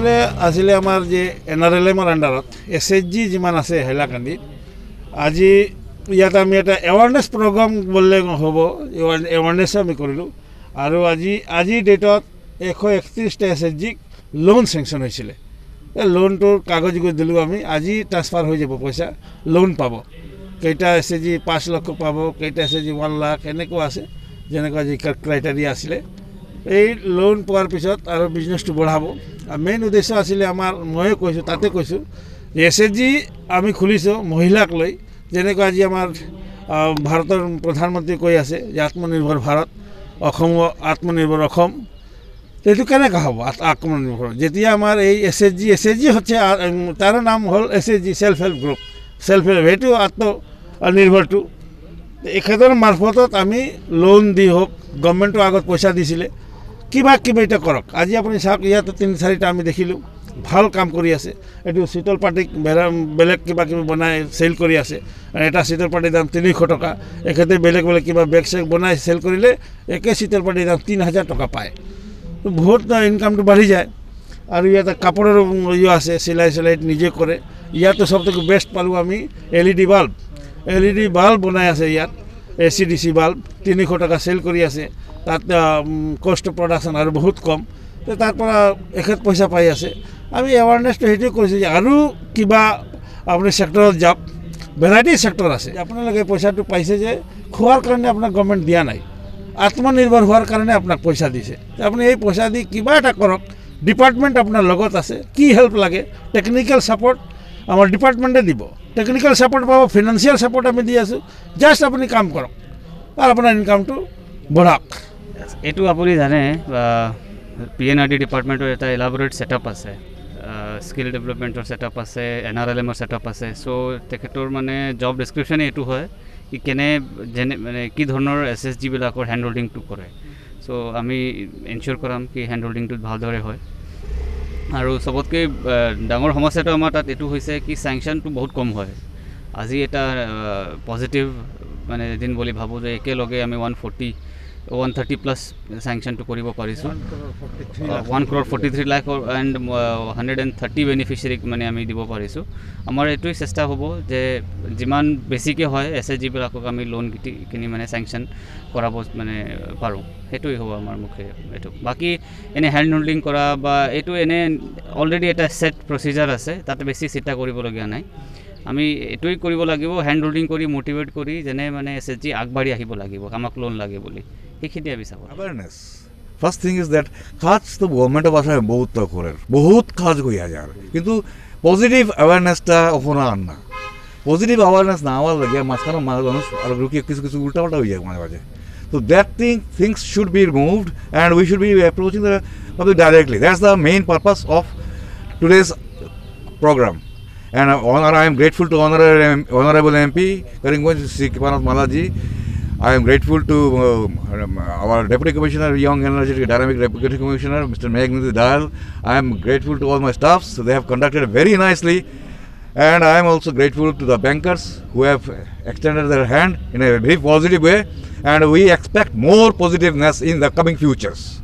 আসলে আসলে আমার যে NRLM-ৰ আণ্ডাৰত SHG যিমান আছে হাইলাকান্দিত আজি ইয়াত আমি এটা এৱাৰনেছ প্ৰগ্ৰাম বললে হ'ব এৱাৰনেছো আমি কৰিলোঁ আৰু আজি ডেটত 131টা SHG লোন চেংচন হৈছিলে এই লোনটোৰ কাগজ দিলোঁ আমি আজি ট্ৰান্সফাৰ হৈ যাব পইচা লোন পাব কেইটা SHG 5 লাখ পাব কেইটা SHG 1 লাখ এনেকুৱা আছে যেনেকুৱা যি ক্ৰাইটেৰিয়া আছিলে এই লোন পোৱাৰ পিছত আৰু বিজনেছটো বঢ়াব মেইন উদ্দেশ্য আছিলে আমাৰ ময়ে কৈছোঁ তাতে কৈছোঁ যে SHG আমি খুলিছোঁ মহিলাক লৈ যেনেকুৱা আজি আমাৰ ভাৰতৰ প্ৰধানমন্ত্ৰী কৈ আছে যে আত্মনিৰ্ভৰ ভাৰত অসম আত্মনিৰ্ভৰ অসম এইটো কেনেকৈ হ'ব আত্মনিৰ্ভৰ যেতিয়া আমাৰ এই SHG হচ্ছে তাৰ নাম হ'ল SHG self help group self help এইটো আত্মনিৰ্ভৰটো এখেতৰ মাৰফতত আমি লোন দি হোক গভৰ্ণমেণ্টৰ আগত পইচা দিছিলে কিবা এটা কৰক আজি আপুনি চাওক ইয়াত 3-4টা আমি দেখিলোঁ ভাল কাম কৰি আছে এইটো শীতল পাটিক বেলেগ কিবা বনাই চেল কৰি আছে এটা শীতল পাটিৰ দাম 300 টকা এখেতে বেলেগ কিবা বেগ চেগ বনাই চেল কৰিলে একে শীতল পাটিৰ দাম 3000 টকা পায় বহুত ইনকামটো বাঢ়ি যায় আৰু ইয়াত কাপোৰৰ আছে চিলাই নিজে কৰে ইয়াতো সবথেকে বেষ্ট পালোঁ আমি LED বাল্ব বনাই আছে ইয়াত ACDC বাল্ব 300 টকা চেল কৰি আছে তাত কষ্ট প্ৰডাকশ্যন আৰু বহুত কম তাৰ পৰা এখেত পইচা পাই আছে আমি এৱাৰনেছটো সেইটো কৰিছোঁ যে আৰু কিবা আপুনি চেক্টৰত যাওক ভেৰাইটি চেক্টৰ আছে আপোনালোকে পইচাটো পাইছে যে খোৱাৰ কাৰণে আপোনাক গভৰ্ণমেণ্ট দিয়া নাই আত্মনিৰ্ভৰ হোৱাৰ কাৰণে আপোনাক পইচা দিছে আপুনি এই পইচা দি কিবা এটা কৰক ডিপাৰ্টমেণ্ট আপোনাৰ লগত আছে কি হেল্প লাগে টেকনিকেল ছাপৰ্ট আমাৰ ডিপাৰ্টমেণ্টে দিব টেকনিকেল ছাপৰ্ট পাব ফিনান্সিয়েল ছাপৰ্ট আমি দি আছোঁ জাষ্ট আপুনি কাম কৰক আৰু আপোনাৰ ইনকামটো বঢ়াওক এইটো আপুনি জানে PNRD ডিপাৰ্টমেণ্টৰ এটা এলাবৰেট ছেটআপ আছে স্কিল ডেভেলপমেণ্টৰ ছেটআপ আছে NRLM-ৰ ছেটআপ আছে চ' তেখেতৰ মানে জব ডেছক্ৰিপশ্যনে এইটো হয় কি কেনে মানে কি ধৰণৰ SHG-বিলাকৰ হেণ্ড হোল্ডিংটো কৰে চ' আমি এনচিয়'ৰ কৰাম কি হেণ্ড হোল্ডিংটো ভালদৰে হয় আৰু চবতকৈ ডাঙৰ সমস্যাটো আমাৰ তাত এইটো হৈছে কি চেংচনটো বহুত কম হয় আজি এটা পজিটিভ মানে দিন বুলি ভাবোঁ যে একেলগে আমি 130 প্লাছ চেংচনটো কৰিব পাৰিছোঁ 1,43 লাখ এণ্ড 130 বেনিফিচিয়াৰীক মানে আমি দিব পাৰিছোঁ আমাৰ এইটোৱে চেষ্টা হ'ব যে যিমান বেছিকৈ হয় SHG-বিলাকক আমি লোন কিনি মানে চেংচন কৰাব মানে পাৰোঁ সেইটোৱে হ'ব আমাৰ মুখে এইটো বাকী এনে হেণ্ড হোল্ডিং কৰা বা এইটো এনে অলৰেডি এটা ছেট প্ৰচিজাৰ আছে তাতে বেছি চিন্তা কৰিবলগীয়া নাই আমি এইটোৱে কৰিব লাগিব হেণ্ড হোল্ডিং কৰি মটিভেট কৰি যেনে মানে SHG আগবাঢ়ি আহিব লাগিব আমাক লোন লাগে বুলি সেইখিনি আমি চাব awareness first thing is that কাজ তো গভর্নমেন্ট ভাষা বহুত কাজ কইয়া যায় কিন্তু পজিটিভ অ্যাওয়ারনেসটা অপনা না পজিটিভ অ্যাওয়ারনেস না হওয়ার লাগে মাঝখানে মানুষ আর কিছু উল্টাপাল্টা হয়ে যায় মাঝে মাঝে so that things should be removed and we should be approaching the public directly that's the main purpose of today's program and I am grateful to honorable MP Karimganj Sri Kripanath Malaji I am grateful to our Deputy Commissioner, Young Energy Dynamic Deputy Commissioner, Mr. Meghnad Dayal. I am grateful to all my staffs. They have conducted very nicely. And I am also grateful to the bankers who have extended their hand in a very positive way. And we expect more positiveness in the coming futures.